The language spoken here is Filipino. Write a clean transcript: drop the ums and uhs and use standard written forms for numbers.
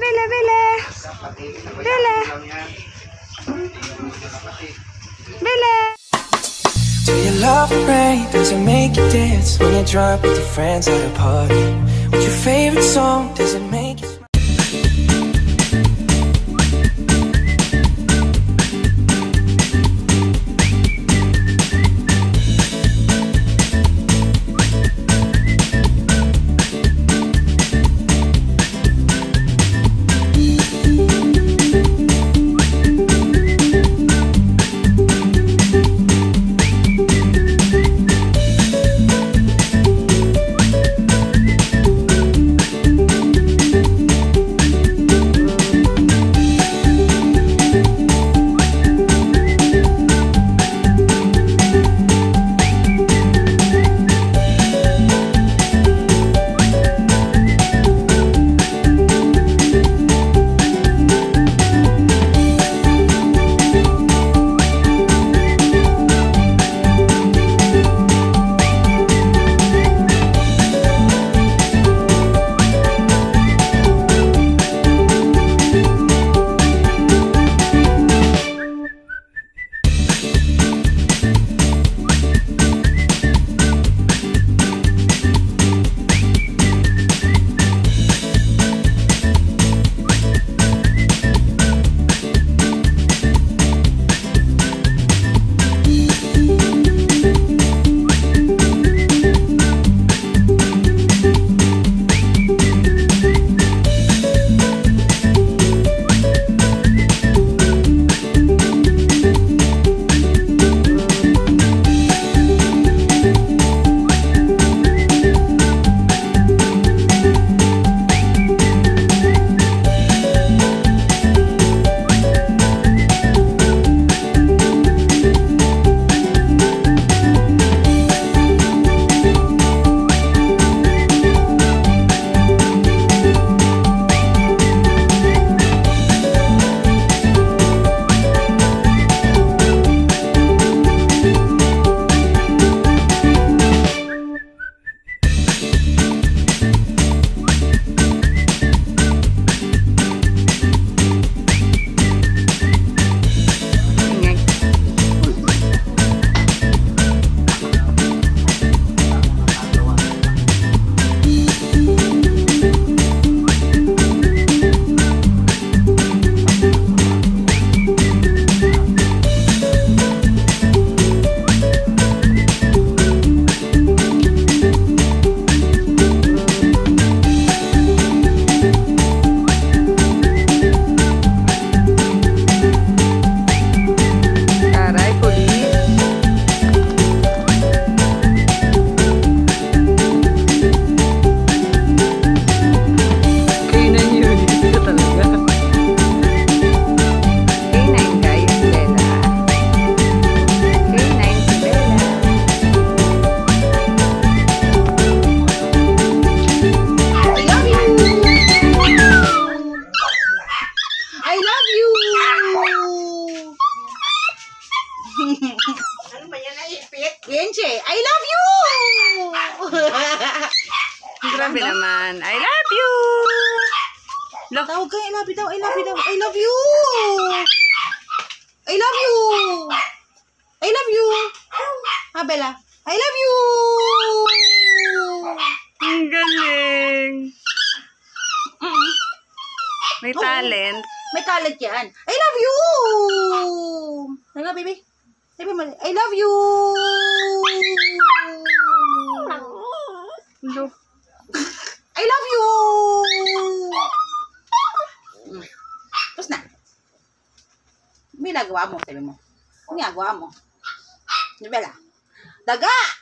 Bella, Bella. Bella. Bella. Do you love the rain? Does it make you dance when you're drunk with your friends at a party? What's your favorite song? Does it make you smile? Ano ba yan ay ipit? Pinscher, I love you! Grabe naman. I love you! Look. Tawag ka, I love you daw, I love you daw, I love you! I love you! I love you! Ha, Bella? I love you! Ang galing. May talent. May talent yan. I love you! Ano, baby? Sabi mo, I love you! Look. I love you! Tapos na. May nagawa mo, sabi mo. May nagawa mo. Bella. Daga!